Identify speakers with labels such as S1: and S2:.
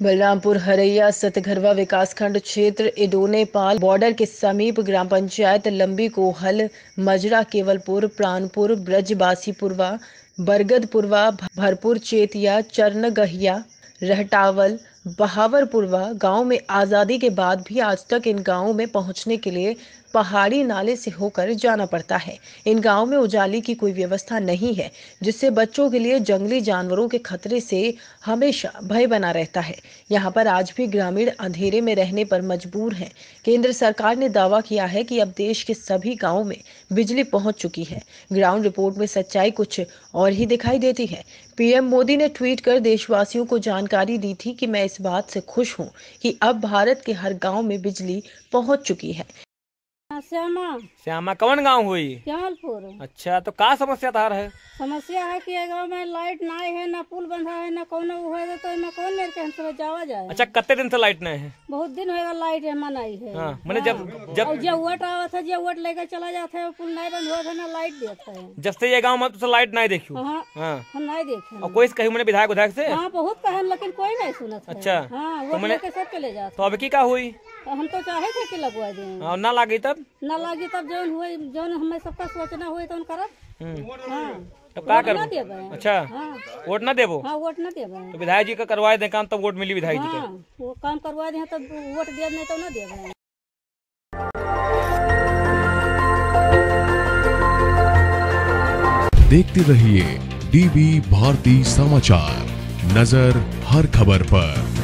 S1: बलरामपुर हरैया सतघरवा विकासखंड क्षेत्र इडोनेपाल बॉर्डर के समीप ग्राम पंचायत लंबी कोहल, मजरा केवलपुर, प्राणपुर, ब्रजबासीपुरवा, बरगदपुरवा, भरपुर चेतिया, चरणगहिया, रहटावल, बहावरपुरवा गांव में आज़ादी के बाद भी आज तक इन गांवों में पहुंचने के लिए पहाड़ी नाले से होकर जाना पड़ता है। इन गांवों में उजाली की कोई व्यवस्था नहीं है, जिससे बच्चों के लिए जंगली जानवरों के खतरे से हमेशा भय बना रहता है। यहाँ पर आज भी ग्रामीण अंधेरे में रहने पर मजबूर हैं। केंद्र सरकार ने दावा किया है कि अब देश के सभी गाँवों में बिजली पहुंच चुकी है। ग्राउंड रिपोर्ट में सच्चाई कुछ और ही दिखाई देती है। पीएम मोदी ने ट्वीट कर देशवासियों को जानकारी दी थी कि मैं इस बात से खुश हूं कि अब भारत के हर गांव में बिजली पहुंच चुकी है।
S2: श्यामा कौन गांव हुई?
S3: जमालपुर।
S2: अच्छा, तो का समस्या तार है?
S3: समस्या है कि गांव में लाइट ना है, ना पुल बंधा है, ना कौन हुए तो मैं कौन मेरे के सब जावा जाए।
S2: अच्छा, कितने दिन से लाइट नहीं है?
S3: बहुत दिन होगा लाइट है मनाई है।
S2: हाँ, मैंने
S3: जब वोट आवा था, जब वोट लेकर चला जाता है, पुल नहीं बंद हुआ था, ना लाइट देता है।
S2: जब से ये गाँव में तो लाइट नहीं देखी।
S3: हम नहीं देखे।
S2: और कोई कही मैंने विधायक से?
S3: हाँ, बहुत कहे लेकिन कोई नहीं सुना।
S2: अच्छा,
S3: तो मैंने सब चले जाते।
S2: तो अभी की का हुई?
S3: हम तो चाहे थे कि लगवा दें।
S2: और ना लागी तब
S3: जौन हुए, जौन हमें सबका सोचना हुए तो करब।
S2: तो क्या करो? अच्छा, वोट ना देबो?
S3: हाँ, वोट ना देबो।
S2: तो विधायक जी का करवाए दे काम, तब वोट मिली विधायक जी का।
S3: वो काम करवा दे तब वोट दे, नहीं तो ना देबो।
S4: देखते रहिए डीबी भारती समाचार, नजर हर खबर पर।